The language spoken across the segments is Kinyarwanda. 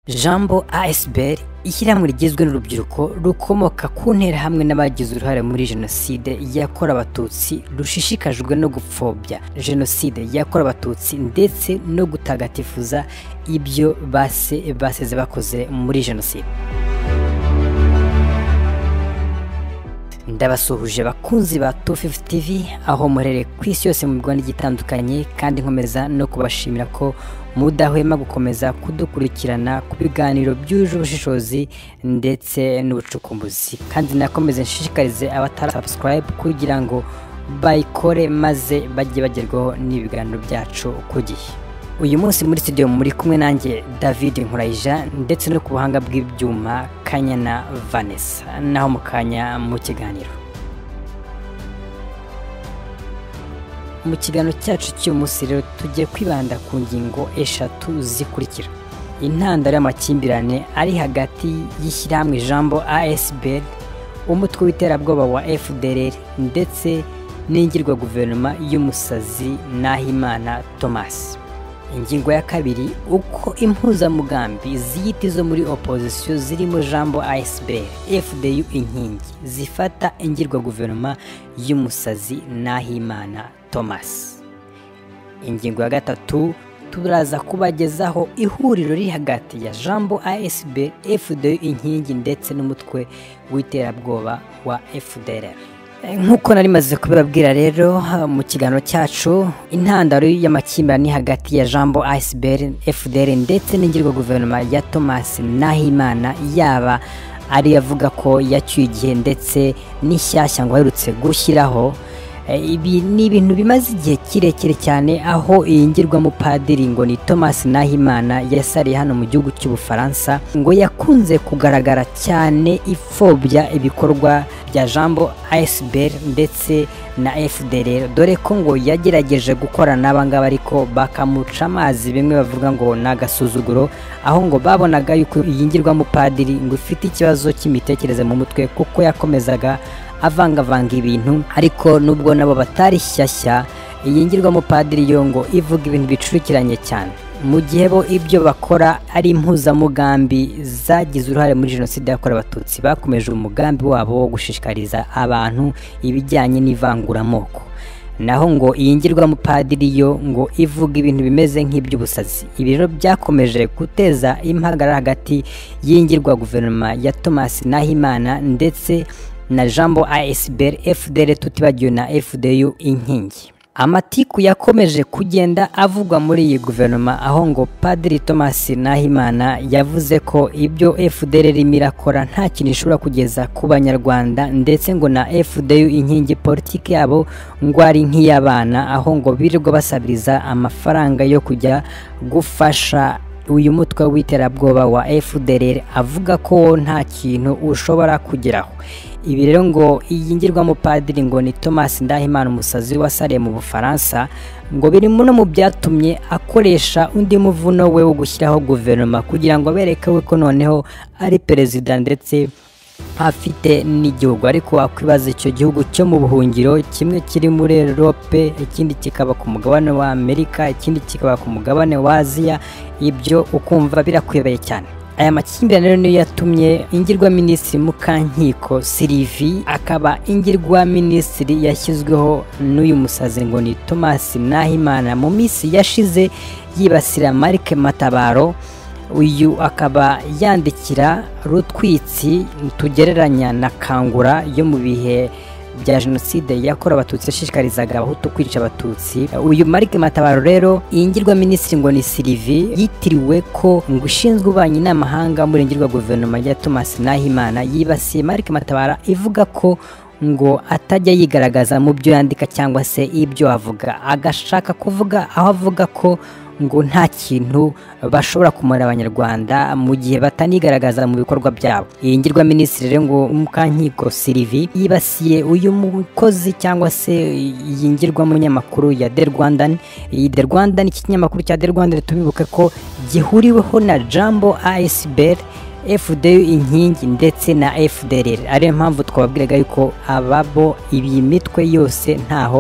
Jambo ASBL ishyirahamwe rigizwe n'urubyiruko rukomoka ku ntera hamwe n'abagize uruhare muri jenoside yakorewe abatutsi rushishikajwe no gupfobya jenoside yakorewe abatutsi ndetse no gutagatifuza ibyo basize bakoze muri jenoside. Ndabasuhuje bakunzi ba 250 TV aho murere ku isi yose mu Rwanda igitandukanye, kandi nkomeza no kubashimira ko mudahwema gukomeza kudukurikirana ku biganiro byuje ubushishozi ndetse n'ubucukumbuzi, kandi nakomeze nshishikarize abatara subscribe kugira ngo bayikore maze bajye bagerwaho n'ibiganiro byacu ku gihe. Uyu munsi muri studio muri kumwe nanjye David Nkurayija ndetse no ku buhanga bw'ibyuma Kanyana Vanessa, naho mukanya mu kiganiro. Mu kiganiro cyacu cy'umunsi rero tugiye kwibanda ku ngingo eshatu zikurikira: intandaro y'amakimbirane ari hagati y'ishyirahamwe Jambo ASBL, umutwe w'iterabwoba wa FDLR ndetse n'ingirwa guverinoma y'umusazi Nahimana Thomas. Ingingo ya kabiri, uko impuzamugambi ziyiti zo muri opposition zirimo Jambo ASBL, FDU inkingi zifata ingirwa guverinoma y'umusazi Nahimana Thomas. Ingingo ya gatatu, turaza kubagezaho ihuriro riri hagati ya Jambo ASBL, FDU inkingi ndetse n'umutwe w'iterabwoba wa FDLR. Nkuko nari maze kubibabwira rero mu kiganiro cyacu, intandaro y'amakimbirane hagati ya Jambo ASBL, FDLR ndetse n'ingirwa guverinoma ya Thomas Nahimana, yaba ari yavuga ko yacyuye igihe ndetse n'ishyashya ngo aherutse gushyiraho. Ibi ni ibintu bimaze igihe kirekire cyane, aho iyi ngirwa mupadiri ngo ni Thomas Nahimana yasariye hano mu gihugu cy'Ubufaransa, ngo yakunze kugaragara cyane ipfobya ibikorwa bya Jambo ASBL ndetse na FDLR, dore ko ngo yagerageje gukorana n'abangaba ariko bakamuca amazi, bimwe bavuga ngo nagasuzuguro, aho ngo babonaga yuko iyi ngirwa mupadiri ngo ifite ikibazo cy'imitekerereze mu mutwe, kuko yakomezaga avangavanga ibintu, ariko nubwo nabo batari shyashya, iyi ngirwa mupadiri yo ngo ivuga ibintu bicurikiranye cyane, mu gihe bo ibyo bakora ari impuzamugambi zagize uruhare muri jenoside yakorewe abatutsi. Bakomeje umugambi wabo wo gushishikariza abantu ibijyanye n'ivanguramoko, naho ngo iyi ngirwa mupadiri yo ngo ivuga ibintu bimeze nk'iby'ubusazi. Ibi rero byakomeje guteza impagarara hagati y'ingirwa guverinoma ya Thomas Nahimana ndetse na Jambo ASBL, FDLR tutibagiwe na FDU inkingi. Amatiku yakomeje kugenda avugwa muri iyi guverinoma, aho ngo Padiri Thomas Nahimana yavuze ko ibyo FDLR mirakora nta kintu ishobora kugeza ku Banyarwanda, ndetse ngo na FDU inkingi politiki yabo ngo ari nk'iy'abana, aho ngo birirwa basabiriza amafaranga yo kujya gufasha uyu mutwe w'iterabwoba wa FDLR, avuga ko nta kintu ushobora kugeraho. Ibi rero ngo iyi ngirwa mupadiri ngo ni Thomas Nahimana umusazi wasariye mu Bufaransa, ngo biri no mu byatumye akoresha undi muvuno we wo gushyiraho guverinoma kugira ngo abereke we ko noneho ari perezida ndetse afite n'igihugu. Ariko wakwibaza, icyo gihugu cyo mu buhungiro, kimwe kiri muri Europe, ikindi kikaba ku mugabane wa Amerika, ikindi kikaba ku mugabane wa Aziya, ibyo ukumva birakwebeye cyane. Aya makimbirane rero niyo yatumye ingirwa minisitiri Mukankiko Sylvie akaba ingirwa minisitiri yashyizweho n'uyu musazi ngo ni Thomas Nahimana mu minsi yashize yibasira Marc Matabaro. Uyu akaba yandikira Rutwitsi tugereranya na Kangura yo mu bihe bya jenoside yakorewe abatutsi, yashishikarizaga abahutu kwica abatutsi. Uyu Marc Matabaro rero, iyi ngirwa minisitiri ngo ni Sylvie yitiriwe ko ngo ushinzwe ububanyi n'amahanga muri ngirwa guverinoma ya Thomas Nahimana, yibasiye Marc Matabaro ivuga ko ngo atajya yigaragaza mu byo yandika cyangwa se ibyo avuga, agashaka kuvuga aho avuga ko ngo nta kintu bashobora kumara Abanyarwanda mu gihe batanigaragaza mu bikorwa byabo. Iyi ngirwa minisitiri rero ngo Mukankiko Sylvie yibasiye uyu mukozi cyangwa se iyi ngirwa munyamakuru ya The Rwandan. Iyi The Rwandan, iki kinyamakuru cya The Rwandan tubibuke ko gihuriweho na Jambo ASBL, FDU inkingi ndetse na FDLR. Ariyo mpamvu twababwiraga yuko ababo iyi mitwe yose ntaho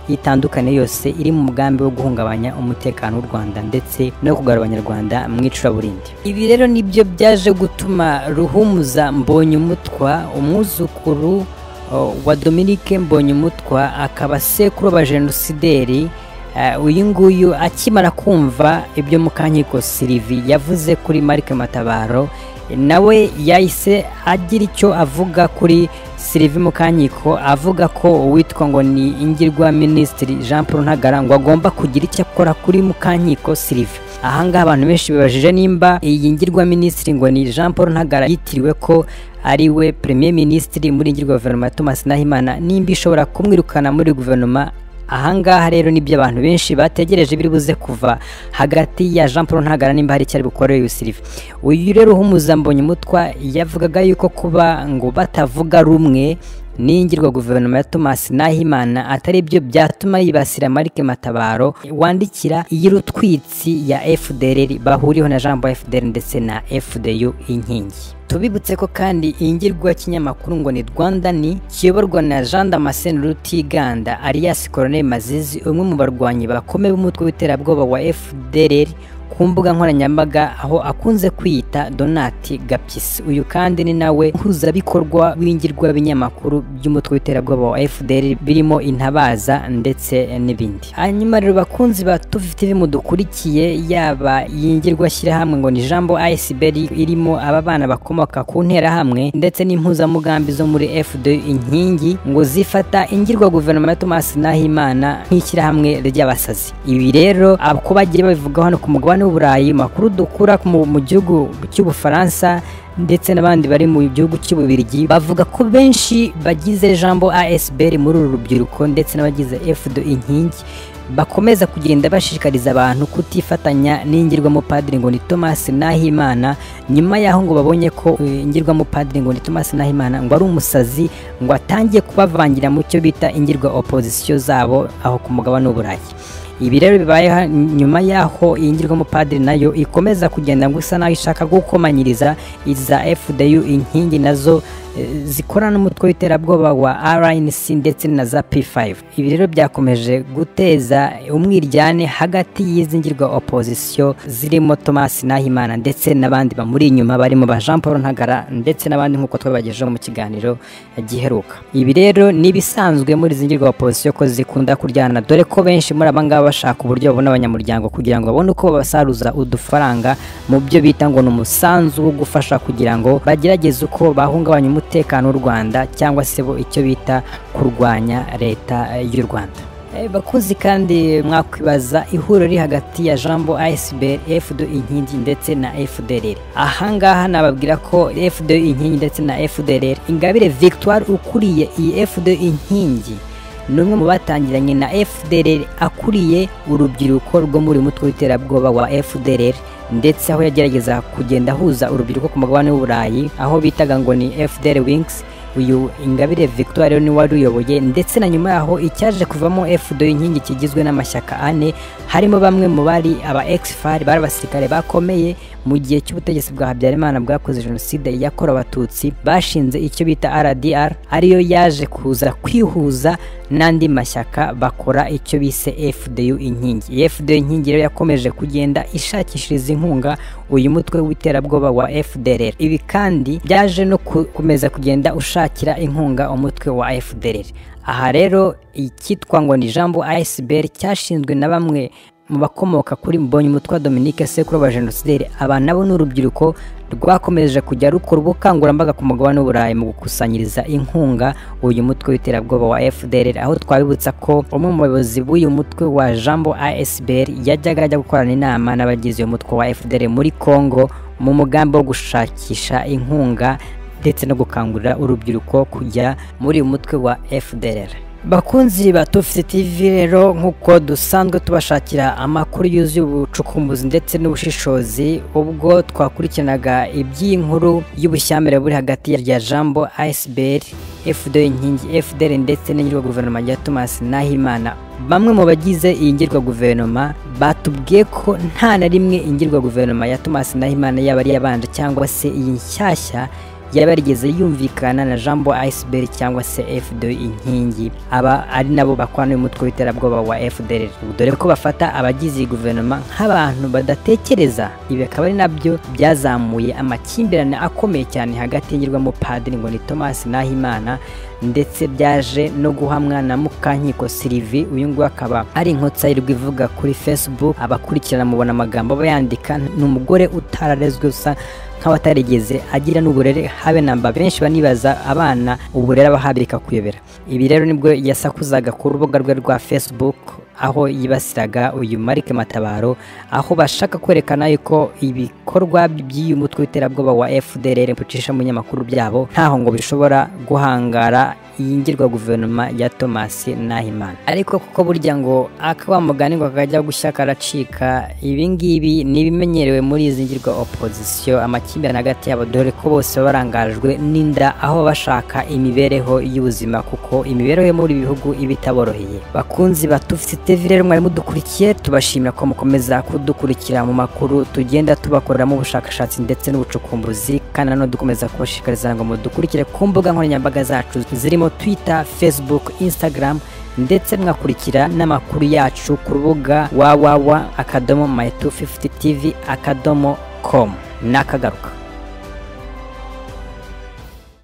itandukanye yose iri mu mugambi wo guhungabanya umutekano w'u Rwanda ndetse no kugarura abanyarwanda mu icuraburindi. Ibi rero nibyo byaje gutuma Ruhumuza Mbonyumutwa, umwuzukuru wa Dominique Mbonyumutwa, akaba sekuru w'abajenosideri, uyu nguyu akimara kumva ibyo Mukankiko Sylvie yavuze kuri Marc Matabaro, nawe yahise agira icyo avuga kuri Sylvie Mukankiko, avuga ko uwitwa ngo ni ingirwa Minisitiri Jean Paul Ntagara ngo agomba kugira icyo akora kuri Mukankiko Sylvie. Ahangaha abantu benshi bibajije nimba iyi ngirwa Minisitiri ngo ni Jean Paul Ntagara yitiriwe ko ari we Premier Ministre muri ingirwa guverinoma ya Thomas Nahimana, nimba ishobora kumwirukana muri guverinoma. Ahangaha rero nibyo abantu benshi bategereje biri buze kuva hagati ya Jean Paul Ntagara nimba hari cyari bukoreye Sylvie. Uyu rero Ruhumuza Mbonyumutwa yavugaga yuko kuba ngo batavuga rumwe n'ingirwa guverinoma ya Thomas Nahimana atari byo byatuma yibasira Marc Matabaro wandikira iyirutwitsi ya FDLR bahuriyeho na Jambo FDLR ndetse na FDU Inkingi. Tubibutse ko kandi ingirwa kinyamakuru ngo ni Rwanda ni kiyoborwa na Jean Damascene Rutiganda alias Colonel Mazizi, umwe mu barwanyi bakomeye b'umutwe w'iterabwoba wa FDLR ku mbuga nkoranyambaga, aho akunze kwiyita Donati Gapyisi. Uyu kandi ni nawe mpuzabikorwa w'ingirwa binyamakuru by'umutwe w'iterabwoba wa FDLR birimo Intabaza ndetse n'ibindi. Hanyuma rero bakunzi ba Tufi TV mudukurikiye, yaba yingirwa shyirahamwe ngo ni Jambo ASBR irimo aba bana bakomoka ku ntera hamwe ndetse n'impuzamugambi zo muri FDU Inkingi ngo zifata ingirwa guverinoma ya Thomas Nahimana nk'ishyirahamwe ry'abasazi. Ibi rero ko bagiye babivugaho hano ku mugabane w'Uburayi, makuru dukura mu gihugu cy'Ubufaransa ndetse n'abandi bari mu gihugu cy'Ububirigi bavuga ko benshi bagize Jambo ASBR muri uru rubyiruko ndetse n'abagize FDU Inkingi bakomeza kugenda bashishikariza abantu kutifatanya n'ingirwamo Padiri ngo ni Thomas Nahimana, nyuma yaho ngo babonye ko ingirwamo Padiri ngo ni Thomas Nahimana ngo ari umusazi, ngo atangiye kubavangira mu cyo bita ingirwa opposition zabo aho ku mugabane w'Uburayi. Ibi rero bibaye nyuma yaho ingirwamo Padiri nayo ikomeza kugenda ngo isa naho ishaka gukomanyiriza iza FDU Inkingi nazo zikorana n'umutwe w'iterabwoba wa RNC ndetse na za P5. Ibi rero byakomeje guteza umwiryane hagati y'izingirwa opposition zirimo Thomas Nahimana ndetse n'abandi bamuri inyuma barimo ba Jean Paul Ntagara ndetse n'abandi nkuko twabagejeje mu kiganiro giheruka. Ibi rero nibisanzwe muri zingirwa opposition ko zikunda kuryana, dore ko benshi muri abangaba bashaka uburyo babona abanyamuryango kugira ngo babone uko basaruza udufaranga mu byo bita ngo n'umusanzu wo gufasha kugira ngo bagerageze uko bahungabanya umutekano w'u Rwanda cyangwa se bo icyo bita kurwanya leta y'u Rwanda. Bakuzi kandi mwakwibaza ihuriro riri hagati ya Jambo ASBR, FDU Inkingi ndetse na FDLR. Ahangaha nababwira ko FDU Inkingi ndetse na FDLR, Ingabire Victoire ukuriye iyi FDU Inkingi numwe mu batangiranye na FDLR akuriye urubyiruko rwo muri mutwe w'iterabwoba wa FDLR, ndetse aho yagerageza kugenda huza urubyiruko ku mugabane w'Uburayi aho bitaga ngo ni FDLR Wings. Uyu Ingabire Victoire ni wari uyoboye, ndetse na nyuma yaho icyaje kuvamo FDU Inkingi kigizwe n'amashyaka ane, harimo bamwe mu bari aba ex-FAR bari basirikare bakomeye mu gihe cy'ubutegetsi bwa Habyarimana bwakoze jenoside yakorewe Abatutsi, bashinze icyo bita RDR, ariyo yaje kuza kwihuza n'andi mashyaka bakora icyo bise FDU Inkingi. FDU Inkingi rero yakomeje kugenda ishakishiriza inkunga uyu mutwe w'iterabwoba wa FDLR. Ibi kandi byaje no kumeza kugenda ushakira inkunga umutwe wa FDLR. Aha rero icyitwa ngo ni Jambo ASBR cyashinzwe na bamwe mu bakomoka kuri Mbonyumutwa Dominique sekuru wa Genocide. Aba nabo n'urubyiruko rwakomeje kujya rukora ubukangurambaga ku mugabane w'Uburayi mu gukusanyiriza inkunga uyu mutwe w'iterabwoba wa FDLR, aho twabibutsa ko umwe mu bayobozi b'uyu mutwe wa Jambo ASBR yajyaga ajya gukorana inama n'abagize uyu mutwe wa FDLR muri Congo mu mugambi wo gushakisha inkunga ndetse no gukangurira urubyiruko kujya muri uyu mutwe wa FDLR. Bakunzi ba Tufi TV rero, nkuko dusanzwe tubashakira amakuru yuzuye ubucukumbuzi ndetse n'ubushishozi, ubwo twakurikiranaga iby'inkuru y'ubushyamirane buri hagati ya Jambo ASBR, FDU Inkingi, FDLR ndetse n'ingirwa guverinoma ya Thomas Nahimana. Bamwe mu bagize iyi ngirwa guverinoma batubwiye ko nta na rimwe ingirwa guverinoma ya Thomas Nahimana yaba ari yabanje cyangwa se iyi nshyashya yaba yarigeze yumvikana na Jambo Iceberg cyangwa se FDL inkingi, aba ari nabo bakwana n'umutwe w'iterabwoba wa FDL, dore ko bafata abagize guverinoma nk'abantu badatekereza. Ibi akaba ari nabyo byazamuye amakimbirane akomeye cyane hagati y'ingirwamo padiri ngo ni Thomas Nahimana, ndetse byaje no guhamwa na Mukankiko Sylvie. Uyu nguyu akaba ari inkotsa yirirwa ivuga kuri Facebook, abakurikirana mubona amagambo bayandika. Ni umugore utararezwe usa nk'abatarigeze agira n'uburere habe namba. Benshi banibaza abana uburere abahabirika kuyobera. Ibi rero nibwo yasakuzaga ku rubuga rwe rwa Facebook, aho yibasiraga uyu Marc Matabaro, aho bashaka kwerekana yuko ibikorwa by'uyu mutwe w'iterabwoba wa FDLR mpucisha mu nyamakuru byabo ntaho ngo bishobora guhangara yingirwa guverinoma ya Thomas Nahimana. Ariko kuko burya ngo akaba mugani ngo kajya gushya karacika, ibi ngibi nibimenyerewe muri izi ngirwa opposition, amakimbirane hagati yabo, dore ko bose barangajwe n'inda, aho bashaka imibereho y'ubuzima, kuko imibereho muri bihugu ibitaboroheye. Bakunzi batufite TV rero mwari mudukurikiye, tubashimira ko mukomeza kudukurikira mu makuru tugenda tubakoreramo ubushakashatsi ndetse n'ubucukumbuzi, kandi no dukomeza kubashikariza ngo mudukurikire ku mbuga nkoranyambaga zacu zirimo Twitter, Facebook, Instagram, ndetse mwakurikira n'amakuru yacu ku rubuga www.my250tv.com. Nakagaruka.